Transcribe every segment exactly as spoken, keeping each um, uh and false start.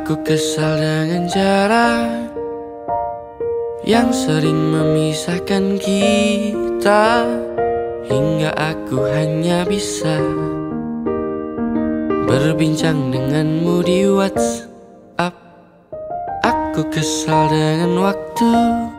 Aku kesal dengan jarak yang sering memisahkan kita, hingga aku hanya bisa berbincang denganmu di WhatsApp. Aku kesal dengan waktu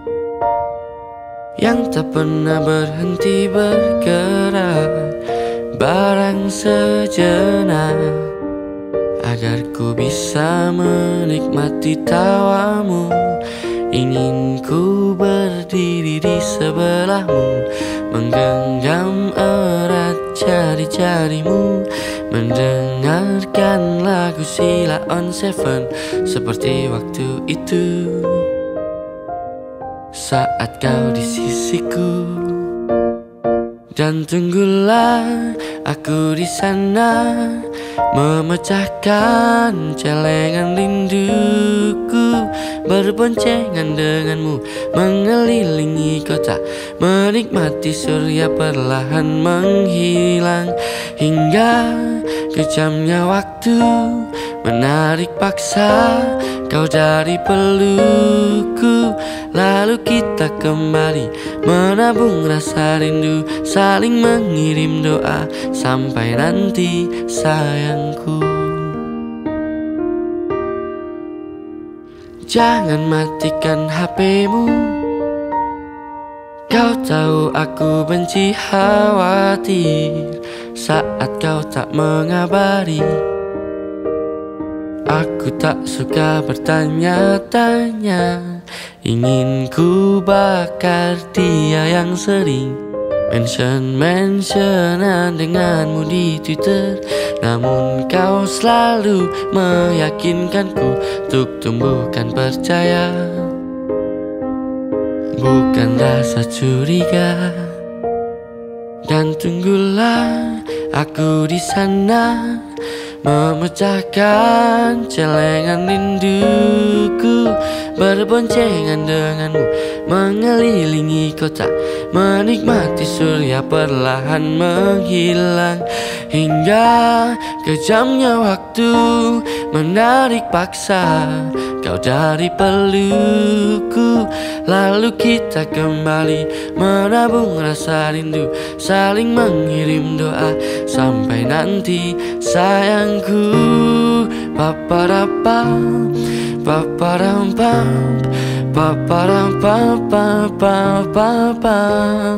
yang tak pernah berhenti bergerak, barang sejenak agar ku bisa menikmati tawamu. Ingin ku berdiri di sebelahmu, menggenggam erat jari-jarimu, mendengarkan lagu Sheila on Seven seperti waktu itu saat kau di sisiku. Dan tunggulah aku di sana, memecahkan celengan rinduku, berboncengan denganmu, mengelilingi kota, menikmati surya perlahan menghilang, hingga kejamnya waktu menarik paksa kau dari pelukku. Lalu kita kembali menabung rasa rindu, saling mengirim doa sampai nanti sayangku. Jangan matikan H P-mu, kau tahu aku benci khawatir saat kau tak mengabari. Aku tak suka bertanya-tanya, ingin ku bakar dia yang sering mention-mentionan denganmu di Twitter. Namun kau selalu meyakinkanku untuk tumbuhkan percaya, bukan rasa curiga. Dan tunggulah aku di sana, memecahkan celengan rinduku, berboncengan denganmu, mengelilingi kota, menikmati surya perlahan menghilang, hingga kejamnya waktu menarik paksa kau dari pelukku. Lalu kita kembali menabung rasa rindu, saling mengirim doa sampai nanti sayangku. Paparapam, paparampam, paparampapapapapam.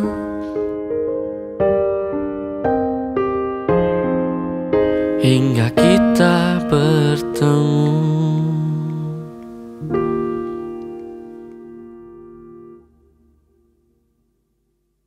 Hingga kita bertemu.